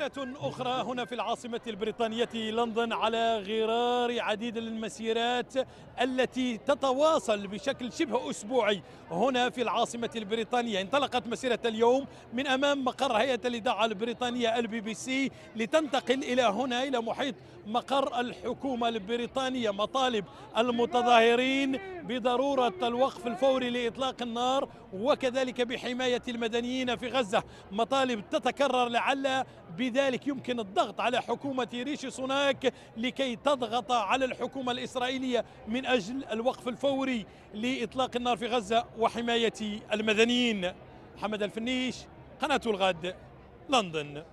مسيرة أخرى هنا في العاصمة البريطانية لندن على غرار عديد المسيرات التي تتواصل بشكل شبه أسبوعي هنا في العاصمة البريطانية. انطلقت مسيرة اليوم من أمام مقر هيئة الإذاعة البريطانية الBBC لتنتقل إلى هنا إلى محيط مقر الحكومة البريطانية. مطالب المتظاهرين بضرورة الوقف الفوري لإطلاق النار وكذلك بحماية المدنيين في غزة، مطالب تتكرر لعل بذلك يمكن الضغط على حكومة ريشي سوناك لكي تضغط على الحكومة الإسرائيلية من أجل الوقف الفوري لإطلاق النار في غزة وحماية المدنيين. محمد الفنيش، قناة الغد، لندن.